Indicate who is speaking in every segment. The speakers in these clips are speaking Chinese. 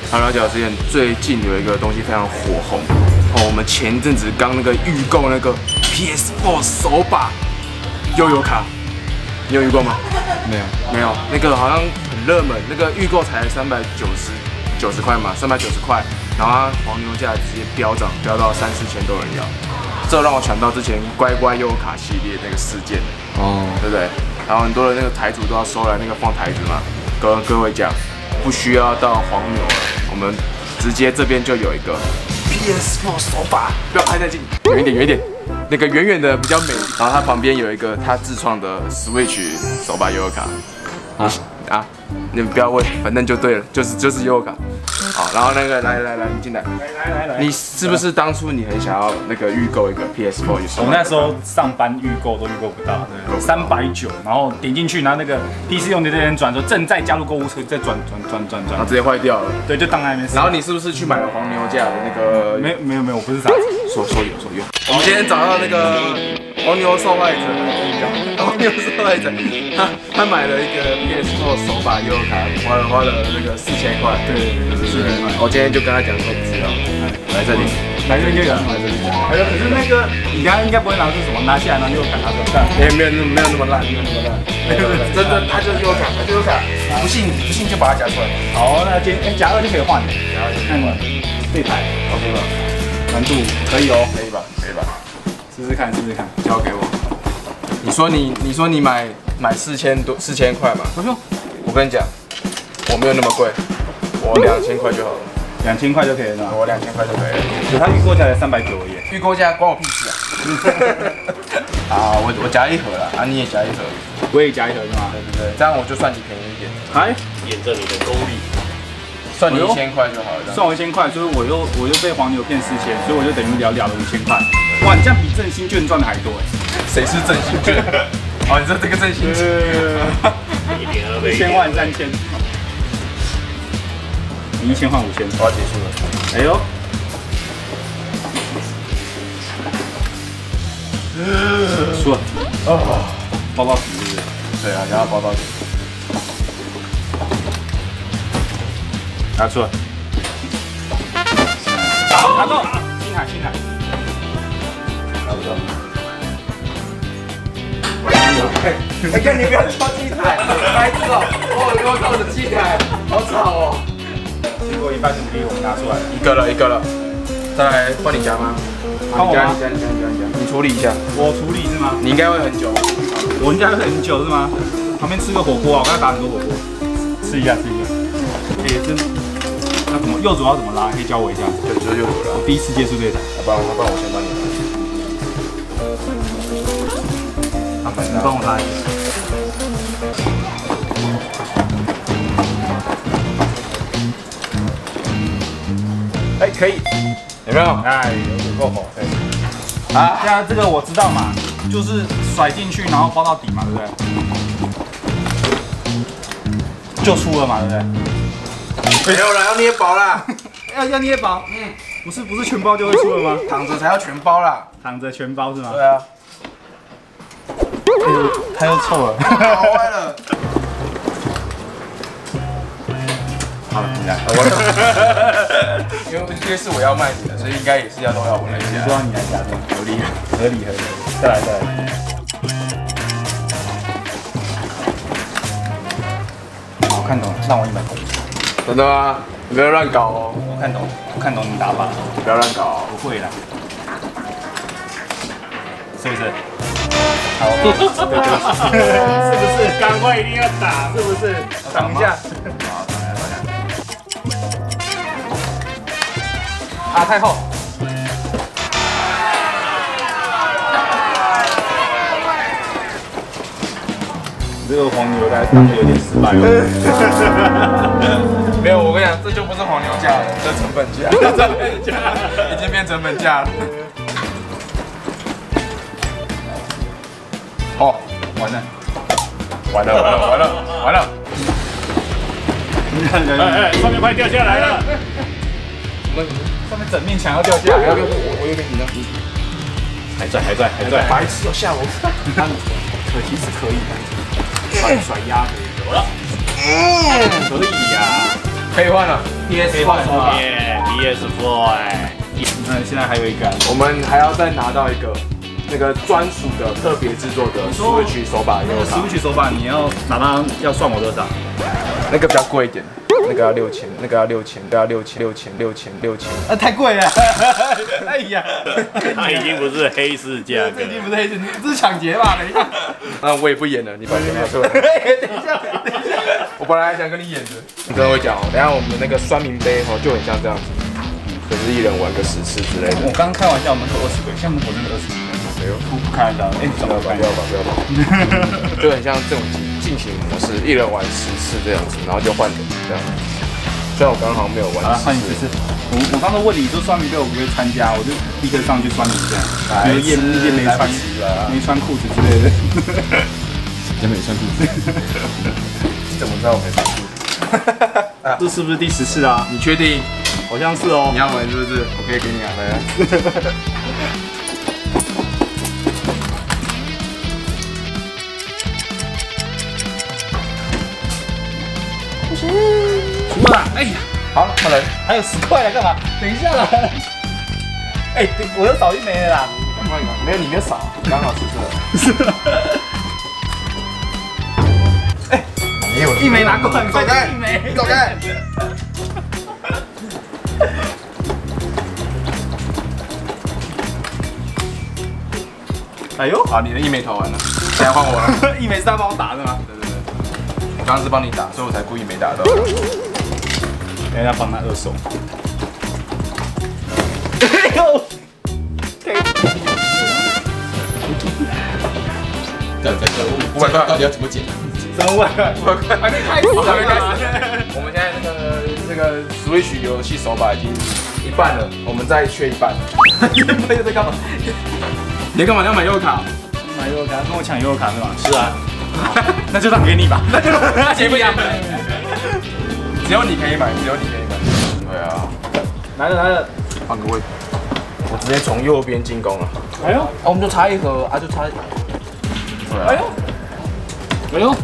Speaker 1: 好了解之前最近有一个东西非常火红哦，我们前一阵子刚那个预购那个 PS4 手把悠游卡，你有预购吗？没有，那个好像很热门，那个预购才90块嘛，390块，然后它黄牛价直接飙涨，飙到3、4千都有人要，这让我想到之前乖乖悠游卡系列那个事件哦，对不对？然后很多的那个台主都要收来那个放台子嘛，跟各位讲，不需要到黄牛了，我们直接这边就有一个 PS4 手把，不要拍太近，远一点，那个远远的比较美。然后它旁边有一个他自创的 Switch 手把悠游卡，你们不要问，反正就对了，就是悠游卡。好，然后那个来，你进来，来，你是不是当初你很想要那个预购一个 PS4？
Speaker 2: 我那时候上班预购都预购不到，390，然后点进去，然后那个 PC 用的这边转说正在加入购物车，再转，
Speaker 1: 然后直接坏掉了。
Speaker 2: 对，就当在那边。
Speaker 1: 然后你是不是去买了黄牛价的那个？
Speaker 2: 没有，我不是傻子。
Speaker 1: 说有。我们今天找到那个黄牛受害者，黄牛受害者，他买了一个 PS4 手把悠游卡，花了那个4000块。对，4000块。我今天就跟他讲说不需要，来这里，
Speaker 2: 来这里，可是那个你刚刚应该不会拿出什么拿下来，然后悠游卡拿出来。
Speaker 1: 没有那么烂，真的，他就是悠游卡，不信就把它夹出来。
Speaker 2: 好，那夹2就可以换了，看这台
Speaker 1: OK 吧？
Speaker 2: 难度可以哦，
Speaker 1: 可以吧？试试看，交给我。你说你买4000块嘛？不用，我跟你讲，我没有那么贵，我2000块就好了。
Speaker 2: 2000块就可以了。
Speaker 1: 我2000块就可以了。
Speaker 2: 它预购价才390而已。
Speaker 1: 预购价关我屁事啊！好，我夹一盒了，你也夹一盒，
Speaker 2: 我也夹一盒是吗？
Speaker 1: 对，这样我就算你便宜一点。
Speaker 2: 哎，
Speaker 3: 验证你的功力。
Speaker 1: 算你1000块就好了。
Speaker 2: 算我1000块，所以我又被黄牛骗4000，所以我就等于了5000块。哇，你这样比振兴券赚的还多哎！
Speaker 1: 谁是振兴券？哦，你说这个振兴券
Speaker 3: 1.2倍，1000
Speaker 2: 换3000，你1000换5000，
Speaker 1: 我要结束了。
Speaker 2: 哎呦，输了哦，包到底是不是？
Speaker 1: 对啊，然后包到底。
Speaker 2: 拿出来，拿到，星海，拿不到。
Speaker 1: 哎，看你不要敲机台，白痴哦！我靠我的机台，好吵哦。
Speaker 2: 经过一半努力，我们拿出来
Speaker 1: 一个了，再来换你夹吗？
Speaker 2: 换我吗？
Speaker 1: 你处理一下。我
Speaker 2: 处理是吗？
Speaker 1: 你应该会很久。
Speaker 2: 我应该会很久是吗？旁边吃个火锅啊，我刚才打很多火锅，吃一下。哎，真。那怎么右左要怎么拉？可以教我一下。
Speaker 1: 对，就是右左拉。
Speaker 2: 我第一次接触这台，
Speaker 1: 不然我先帮你拉。
Speaker 2: 你帮我拉一下。
Speaker 1: 哎，可以，有没有？
Speaker 2: 哎，有点够火，对。
Speaker 1: 啊，
Speaker 2: 现在这个我知道嘛，就是甩进去，然后包到底嘛，对不对？就出了嘛，对不对？
Speaker 1: 没有了，要捏薄啦，
Speaker 2: 要捏薄，不是全包就会出了吗？
Speaker 1: 躺着才要全包啦，
Speaker 2: 躺着全包是吗？
Speaker 1: 对啊，
Speaker 2: 它又臭了，
Speaker 1: 好坏了。好了，你来，因为是我要卖你的，所以应该也是都要我来夹。
Speaker 2: 都要你来夹的，合理。再来。我看懂了，让我100块。
Speaker 1: 真的吗？你不要乱搞哦！
Speaker 2: 我看懂你打法，
Speaker 1: 不要乱搞哦！
Speaker 2: 不会啦，是不是？好，是不是？赶快一定要打，是不是？
Speaker 1: 挡一下。好，挡一下。啊，太厚。
Speaker 2: 这个黄牛在当有点失败哦。
Speaker 1: 没有，我跟你讲，这就不是黄牛价了，这成本价，已经变成本价了。哦，完了！
Speaker 2: 哎，上面快掉下来了！上面整面墙要掉下来！
Speaker 1: 我有点紧张。
Speaker 2: 还在。
Speaker 1: 白痴哦，吓我！
Speaker 2: 其实可以的，甩压可以有了，可以呀。
Speaker 1: 可以换了 PS4 手把
Speaker 3: PS4
Speaker 2: 那现在还有一个，
Speaker 1: 我们还要再拿到一个那个专属的特别制作的 Switch 手把优卡。
Speaker 2: Switch 手把你要拿它要算我多少？
Speaker 1: 那个比较贵一点，那个要6000，那个要6000，那个要6000。
Speaker 2: 太贵了！哎呀，
Speaker 3: 它已经不是黑市价格，
Speaker 2: 这已经不是黑市，这是抢劫吧？等一下，
Speaker 1: 那我也不演了，你把钱拿出来。
Speaker 2: 等一下，
Speaker 1: 我本来还想跟你演的。你跟我讲哦，等下我们的那个酸民杯哦就很像这样子，就是一人玩个10次之类的。
Speaker 2: 我刚刚开玩笑，门口20个，现在门口真的20个。
Speaker 1: 没有，
Speaker 2: 不开玩笑，哎，
Speaker 1: 不要吧，就很像这种进行模式，一人玩10次这样子，然后就换人这样。虽然我刚刚好像没有玩。
Speaker 2: 好了，换一次。我刚刚问你说酸民队我不会参加，我就立刻上去酸你这样。比如叶没穿裤子之类的。
Speaker 1: 也没穿裤子。你怎么知道我没穿裤子？
Speaker 2: 这是不是第10次啊？
Speaker 1: 你确定？
Speaker 2: 好像是哦。
Speaker 1: 你要玩是不是？我可以给你啊，来。
Speaker 2: 出了，哎呀，
Speaker 1: 好了，换人。
Speaker 2: 还有10块了，干嘛？等一下啦。哎，我又少1枚了啦。
Speaker 1: 换一个，没有，你没有少，刚好10次了。哎，没有了
Speaker 2: 1枚拿过来，快点1枚，
Speaker 1: 走开。
Speaker 2: 哎呦，
Speaker 1: 好，你的1枚投完了，现在换我了。
Speaker 2: 1枚是他帮我打的吗？
Speaker 1: 对，我刚刚是帮你打，所以我才故意没打到。
Speaker 2: 等一下帮他2手。哎呦！
Speaker 1: 500块到底要怎么减
Speaker 2: 3万，500块，还没开始，
Speaker 1: 还没开始。我们现在这个 Switch 游戏手把已经一半了，我们再缺一半。
Speaker 2: 你朋友在干嘛？
Speaker 1: 你干嘛要买优卡？
Speaker 2: 买优卡，跟我抢优卡是吗？
Speaker 3: 是啊，
Speaker 2: 那就让给你吧。那就那谁不一样？
Speaker 1: 只有你可以买，只有你可以买。对啊，
Speaker 2: 来了，
Speaker 1: 换个位置。我直接从右边进攻了。
Speaker 2: 哎呦，
Speaker 1: 我们就差1盒啊，就差。对啊。
Speaker 2: 哎呦，哎呦。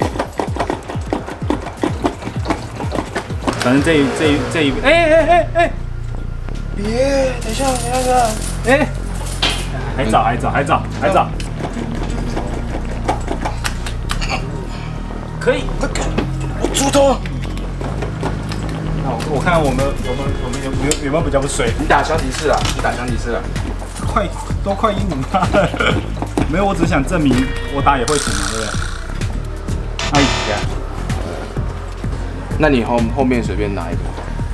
Speaker 2: 反正这一，哎，
Speaker 1: 别，等一下，
Speaker 2: 哎，还早，可以，
Speaker 1: 我出头。
Speaker 2: 我看我们有没有比较不水？
Speaker 1: 你打香吉士啊，
Speaker 2: 快1-5了。没有，我只想证明我打也会赌嘛，对不对？哎呀，
Speaker 1: 那你后面随便拿一个。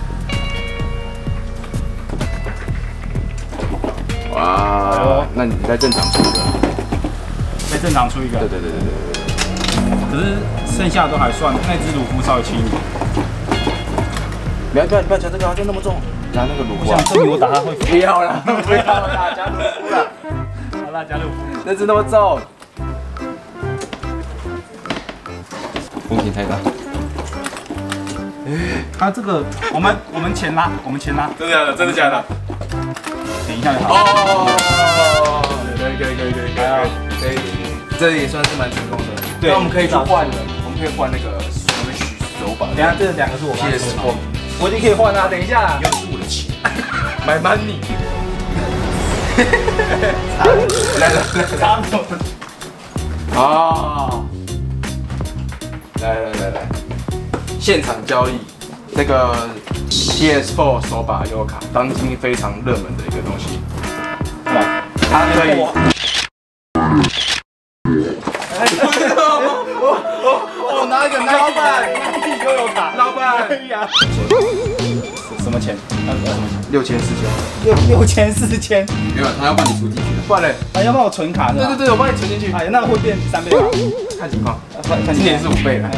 Speaker 1: 哇，那你在正常出一个。
Speaker 2: 在正常出一个。
Speaker 1: 对。
Speaker 2: 可是剩下都还算，那只鲁夫稍微轻一点。
Speaker 1: 不要讲这个啊，就那么重。拿那个鲁夫。
Speaker 2: 我想证明我打他会。
Speaker 1: 不要了，不要了，加鲁夫了。
Speaker 2: 好啦，加鲁夫。
Speaker 1: 那只那么重。
Speaker 3: 风险太大。
Speaker 2: 他这个我们钱拉。
Speaker 1: 真的假的？
Speaker 2: 等一下就好。
Speaker 1: 哦，可以，这也算是蛮成功的。
Speaker 2: 对，
Speaker 1: 那我们可以去换了，我们可以换那个手把。
Speaker 2: 等一下这2个是我妈
Speaker 1: PS4，
Speaker 2: 我已经可以换了。等一下，
Speaker 1: 又是我的钱，买 money。来，啊！来，现场交易这个 PS4 手把优卡，当今非常热门的一个东西。哇，它可以。我拿一个老板，
Speaker 2: 又有卡，
Speaker 1: 老板，
Speaker 2: 什么钱
Speaker 1: 6000、4000，
Speaker 2: 6000、4000，
Speaker 3: 没有，他要帮你出进去的。
Speaker 1: 不然嘞？
Speaker 2: 啊，要帮我存卡是吧？
Speaker 1: 对，我帮你存进去。
Speaker 2: 哎，那会变3倍吧？
Speaker 1: 看情况，
Speaker 2: 看
Speaker 1: 今年是5倍了。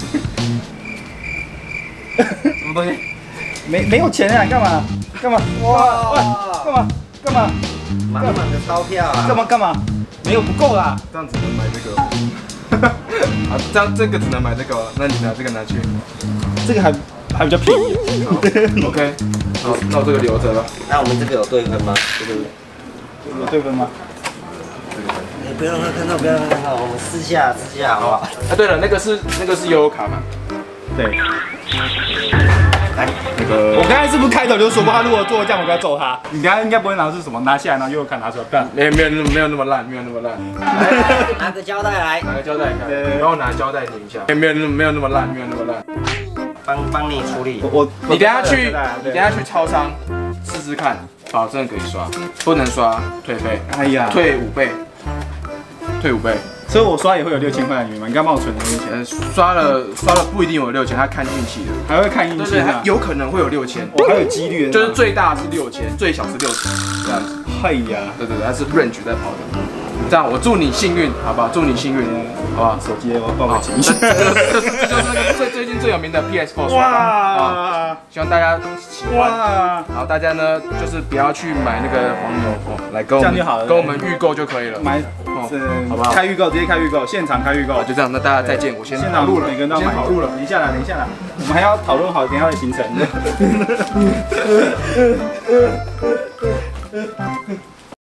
Speaker 1: 什么东西？
Speaker 2: 没有钱啊？干嘛？哇！干嘛？
Speaker 4: 满满的钞票啊！
Speaker 2: 干嘛？没有不够啦。
Speaker 1: 这样只能买这个。啊，这个只能买这个，那你拿这个拿去。
Speaker 2: 这个还比较便宜。
Speaker 1: OK， 好，那我这个留着了。
Speaker 4: 那我们这个有对分吗？这个
Speaker 2: 有对分吗？
Speaker 4: 不要让他看到，我们私下好不好？
Speaker 1: 啊，对了，那个是悠游卡嘛？
Speaker 2: 对。
Speaker 4: 来，
Speaker 1: 那个
Speaker 2: 我刚才是不是开头就说过，他如果做这样，我就要揍他？你刚刚应该不会拿是什么拿下来，然后又看拿出来干？
Speaker 1: 没有那么烂，没有那么烂。
Speaker 4: 拿个胶带来，
Speaker 1: 拿个胶带看，然后拿胶带粘一下。没有那么烂，没有那么烂。
Speaker 4: 帮你处理。
Speaker 1: 你等下去超商试试看，保证可以刷，不能刷退费。
Speaker 2: 哎呀，
Speaker 1: 退5倍。
Speaker 2: 所以我刷也会有6000块里面吗？你刚帮我存的那些钱，
Speaker 1: 刷了不一定有6000，他看运气的，
Speaker 2: 还会看运气啊，
Speaker 1: 有可能会有6000，
Speaker 2: 还有几率的，
Speaker 1: 就是最大是6000，最小是60这样子。
Speaker 2: 嗨呀，
Speaker 1: 对，它是 range 在跑的。这样，我祝你幸运，好不好？祝你幸运，好不好？
Speaker 2: 手机我报个警。
Speaker 1: 这就是那个最近最有名的 PS4
Speaker 2: 哇！
Speaker 1: 希望大家喜欢。然后大家呢，就是不要去买那个黄牛哦，来跟我们预购就可以了。
Speaker 2: 买好不好？开预购，直接开预购，现场开预购。
Speaker 1: 就这样，那大家再见，我先
Speaker 2: 现场录了，每个人都要买。录了，等一下啦，我们还要讨论好等一下的行程。